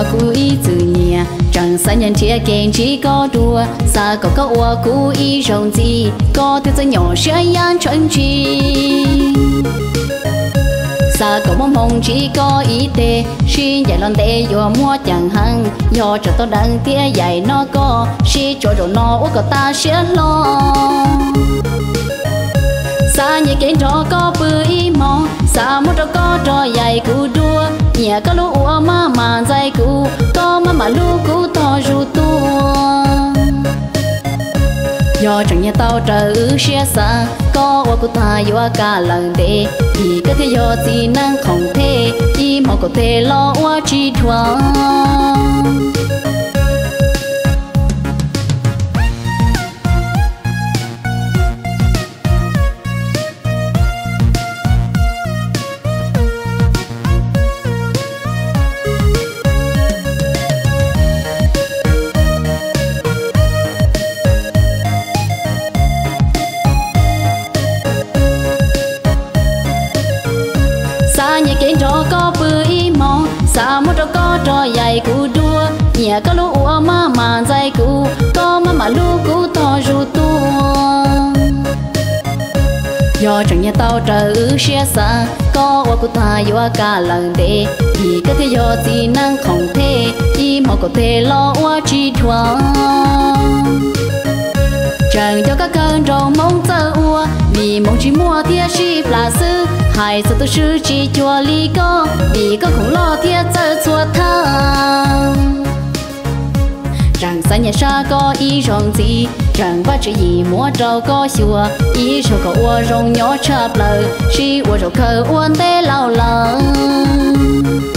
ua cú ý từ nhà chẳng xa nhân chia kèn chỉ có đùa xa có ua cú ý rồng gì có thể cho nhỏ sẽ yan chân chi xa có mong mong chỉ có ý tê xin dạy lon tê vừa mua chẳng hăng do cho tôi đang tia dạy nó có si cho rồi nó ua có ta sẽ lo xa nhẹ kén trò có bự ý mong xa một trò có trò dạy cú đua nhà có lũ ua mà dạy cú có mà lũ cú to ru tua do chẳng nhà tao trở xe xa có ua cú ta vô cả lần tê thì có thể do gì năng không thể đi mà có thể lo ua chi thoáng nhà kén trò có bự ý mong xa một trò có trò dạy cú đua nhà có lũ ua mà dạy cú có mà lũ cú to ru tua do chẳng nhà tao trở xe xa có ua cú ta vô cả lần tê thì có thể do gì năng không thể đi mà có thể lo ua chi thoáng chẳng cho các cơn trâu mong tơ ua vì mong chỉ mua thiết chi là sư hai sự tôi sư chỉ chùa lý có vì có không lo thiết tơ chùa thang chẳng xa nhà xa có ý rong gì chẳng bắt chữ gì mua trâu có xua ý sầu có ua rong nhỏ chập lời chỉ ua rau khờ uốn tê lao lăng